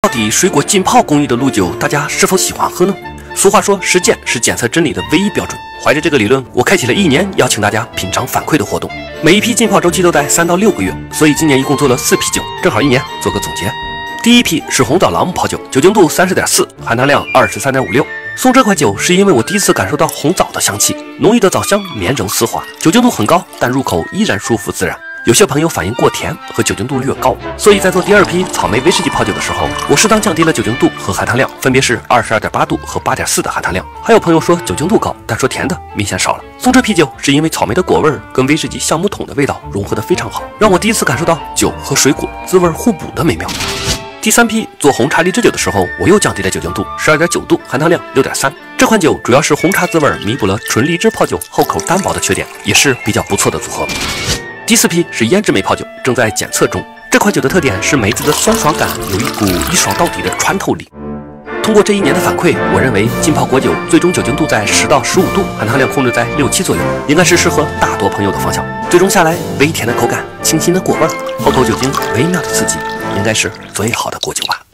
到底水果浸泡工艺的鹿酒，大家是否喜欢喝呢？俗话说，实践是检测真理的唯一标准。怀着这个理论，我开启了1年邀请大家品尝反馈的活动。每一批浸泡周期都在3到6个月，所以今年一共做了4批酒，正好1年做个总结。第一批是红枣朗姆泡酒，酒精度30.4，含糖量23.56。送这款酒是因为我第一次感受到红枣的香气，浓郁的枣香绵柔丝滑，酒精度很高，但入口依然舒服自然。有些朋友反映过甜和酒精度略高，所以在做第2批草莓威士忌泡酒的时候，我适当降低了酒精度和含糖量，分别是22.8度和8.4的含糖量。还有朋友说酒精度高，但说甜的明显少了。送这批酒是因为草莓的果味跟威士忌橡木桶的味道融合得非常好，让我第一次感受到酒和水果滋味互补的美妙。第3批做红茶荔枝酒的时候，我又降低了酒精度，12.9度，含糖量6.3。这款酒主要是红茶滋味弥补了纯荔枝泡酒后口单薄的缺点，也是比较不错的组合。第4批是胭脂梅泡酒，正在检测中。这款酒的特点是梅子的酸爽感有一股一爽到底的穿透力。通过这1年的反馈，我认为浸泡果酒最终酒精度在10到15度，含糖量控制在6、7左右，应该是适合大多朋友的方向。最终下来，微甜的口感，清新的果味，后口酒精微妙的刺激，应该是最好的果酒吧。